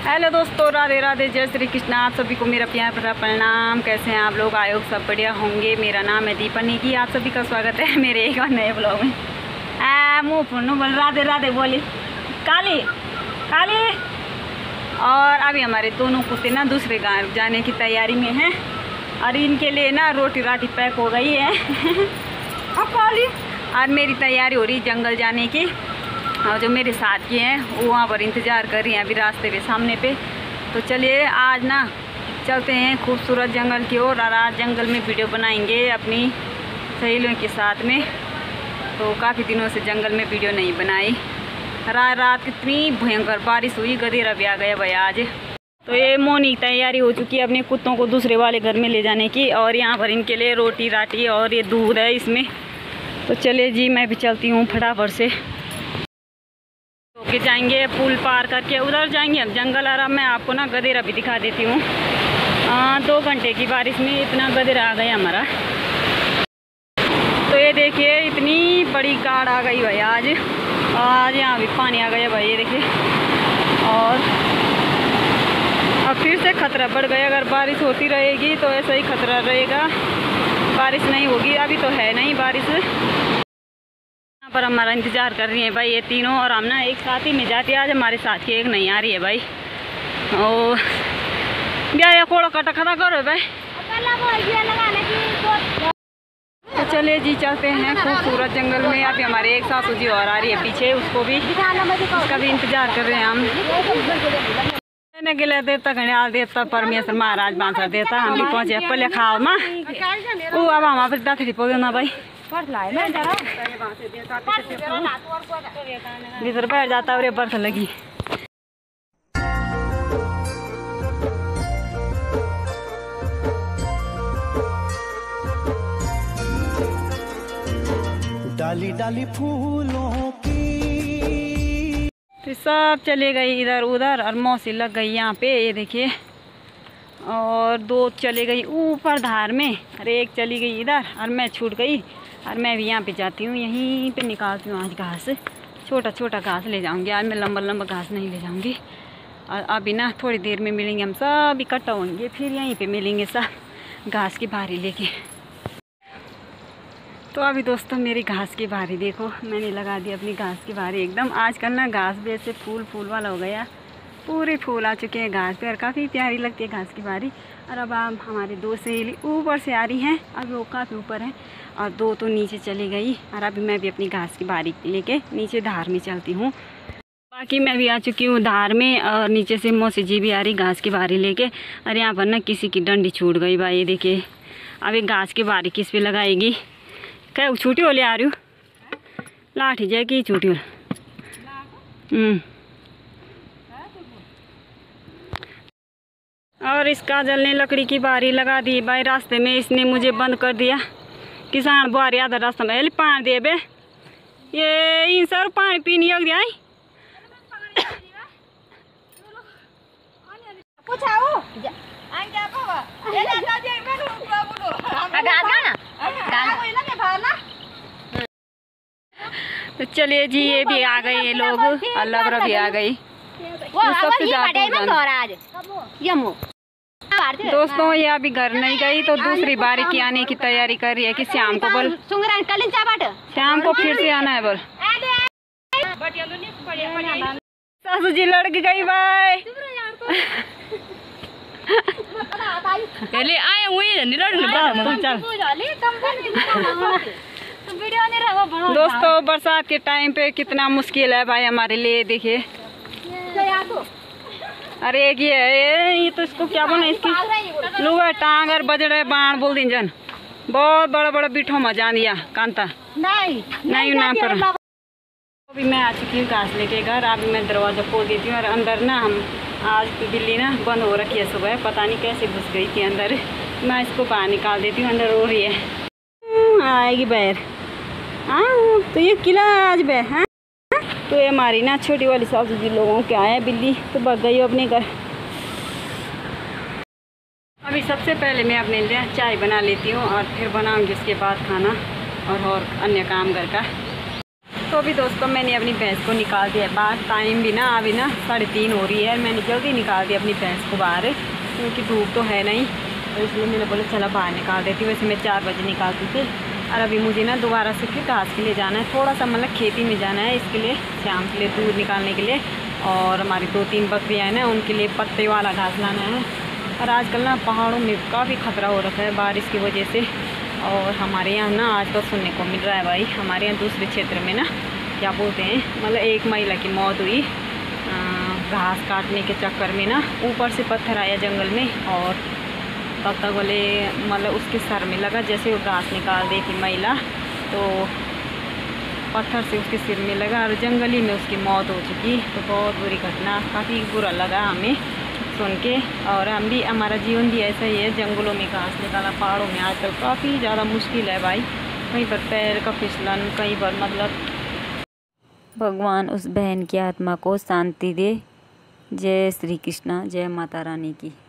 Hello दोस्तों, राधे राधे, जय श्री कृष्ण। आप सभी को मेरा प्यार भरा प्रणाम। कैसे हैं आप लोग? आयोग सब बढ़िया होंगे। मेरा नाम है दीपा नेगी। आप सभी का स्वागत है मेरे एक और नए ब्लॉग में। मुँह फुन्नू बोल राधे राधे बोली काली काली। और अभी हमारे दोनों कुत्ते ना दूसरे गाँव जाने की तैयारी में हैं और इनके लिए ना रोटी राटी पैक हो गई है अब काली। और मेरी तैयारी हो रही जंगल जाने की। और जो मेरे साथ के हैं वो वहाँ पर इंतज़ार कर रही हैं अभी रास्ते पे सामने पे। तो चलिए आज ना चलते हैं खूबसूरत जंगल की ओर और आज जंगल में वीडियो बनाएंगे अपनी सहेलियों के साथ में। तो काफ़ी दिनों से जंगल में वीडियो नहीं बनाई। रात कितनी भयंकर बारिश हुई, गधेरा भी आ गया भाई आज। तो ये मोनी तैयारी हो चुकी है अपने कुत्तों को दूसरे वाले घर में ले जाने की। और यहाँ पर इनके लिए रोटी राटी और ये दूध है इसमें। तो चलिए जी मैं भी चलती हूँ फटाफट से। के जाएंगे पुल पार करके उधर जाएंगे हम जंगल। और अब मैं आपको ना गधेरा भी दिखा देती हूँ। 2 घंटे की बारिश में इतना गधेरा आ गया हमारा। तो ये देखिए इतनी बड़ी कार आ गई भाई आज यहाँ भी पानी आ गया भाई, ये देखिए। और अब फिर से खतरा बढ़ गया। अगर बारिश होती रहेगी तो ऐसा ही खतरा रहेगा। बारिश नहीं होगी, अभी तो है नहीं बारिश। पर हमारा इंतज़ार कर रही है भाई ये तीनों। और हम ना एक साथ ही में जाते हैं। आज हमारे साथ की एक नहीं आ रही है भाई। ओ क्या कोड़ा कटा खड़ा करो भाई। तो चलिए जी चलते हैं खूबसूरत जंगल में। अभी हमारे एक सासू जी और आ रही है पीछे, उसको भी उसका भी इंतज़ार कर रहे हैं हम। गिला देवता गणियाल देवता परमेश्वर महाराज बांसा देता हम भी पहुँचे पहले खाओ माँ। वो अब हम आप दाथरी पौधे ना भाई भीतर बैठ जाता और बर्फ लगी। डाली डाली फूलों की। फिर सब चले गई इधर उधर और मौसी लग गई यहाँ पे, ये देखिए। और 2 चले गई ऊपर धार में और एक चली गई इधर और मैं छूट गई। और मैं भी यहाँ पे जाती हूँ, यहीं पे निकालती हूँ आज घास। छोटा छोटा घास ले जाऊँगी आज मैं, लंबा लंबा घास नहीं ले जाऊँगी। और अभी ना थोड़ी देर में मिलेंगे हम सब इकट्ठा होंगे, फिर यहीं पे मिलेंगे सब घास की भारी लेके। तो अभी दोस्तों मेरी घास की भारी देखो, मैंने लगा दी अपनी घास की भारी एकदम। आजकल ना घास भी ऐसे फूल वाला हो गया, पूरे फूल आ चुके हैं घास पे और काफ़ी प्यारी लगती है घास की भारी। और अब आप हमारे 2 सहेली ऊपर से आ रही हैं, अभी वो काफ़ी ऊपर हैं और 2 तो नीचे चली गई। और अभी मैं भी अपनी घास की भारी लेके नीचे धार में चलती हूँ। बाकी मैं भी आ चुकी हूँ धार में और नीचे से मौसी जी भी आ रही घास की भारी लेके। और यहाँ पर ना किसी की डंडी छूट गई भाई, ये देखिए। अब एक घास की भारी किस पे लगाएगी? क्या छूटी हो ले आ रही हूँ लाठी जाए कि छूटी हो। और इस काजल ने लकड़ी की बारी लगा दी भाई रास्ते में, इसने मुझे बंद कर दिया। किसान बुआरी आधा रास्ता में पानी दे बे, ये इन सर पानी पीनी लग दिया। तो चलिए जी ये भी आ गए ये लोग, अल्लाह भी आ गई। दोस्तों ये अभी घर नहीं गई तो दूसरी बारी की आने की तैयारी कर रही है कि शाम को बोल, शाम को फिर से आना है बोल। सासू जी लड़की गई भाई। पहले आए हुए दोस्तों बरसात के टाइम पे कितना मुश्किल है भाई हमारे लिए, देखिए। अरे एक ये तो इसको क्या बोले, इसकी लुआ टांग और बजड़े बाण बोल दी जन। बहुत बड़ा बड़ा बिठो मजा दिया कांता नहीं ना पर। अभी मैं आ चुकी हूँ घास लेके घर। अभी मैं दरवाज़ा खोल देती हूँ और अंदर ना हम आज तो बिल्ली ना बंद हो रखी है सुबह, पता नहीं कैसे घुस गई थी अंदर। मैं इसको बाहर निकाल देती हूँ, अंदर रो रही है। आएगी बैर। हाँ तो ये किला आज बे है। तो ये हमारी ना छोटी वाली सासू जी लोगों के आए बिल्ली तो भाग गई अपने घर। अभी सबसे पहले मैं अपने लिए चाय बना लेती हूँ और फिर बनाऊँगी उसके बाद खाना और अन्य काम घर का। तो अभी दोस्तों मैंने अपनी भैंस को निकाल दिया बाहर। टाइम भी ना अभी ना 3:30 हो रही है। मैंने जल्दी निकाल दिया अपनी भैंस को बाहर, क्योंकि धूप तो है नहीं, और इसलिए मैंने बोला चला बाहर निकाल देती। वैसे मैं 4 बजे निकालती थी, और अभी मुझे ना दोबारा से फिर घास के लिए जाना है, थोड़ा सा मतलब खेती में जाना है, इसके लिए शाम के लिए दूध निकालने के लिए। और हमारी 2-3 बकरियाँ हैं ना, उनके लिए पत्ते वाला घास लाना है। और आजकल ना पहाड़ों में काफ़ी ख़तरा हो रखा है बारिश की वजह से। और हमारे यहाँ ना आजकल सुनने को मिल रहा है भाई, हमारे यहाँ दूसरे क्षेत्र में ना क्या बोलते हैं, मतलब एक महिला की मौत हुई घास काटने के चक्कर में ना। ऊपर से पत्थर आया जंगल में, और तब तक बोले मतलब उसके सर में लगा। जैसे वो घास निकाल रही थी महिला, तो पत्थर से उसके सिर में लगा और जंगली में उसकी मौत हो चुकी। तो बहुत बुरी घटना, काफ़ी बुरा लगा हमें सुन के। और हम भी, हमारा जीवन भी ऐसा ही है, जंगलों में घास निकाला। पहाड़ों में आजकल काफ़ी ज़्यादा मुश्किल है भाई, कहीं पर पैर का फिसलन, कहीं पर मतलब। भगवान उस बहन की आत्मा को शांति दे। जय श्री कृष्णा, जय माता रानी की।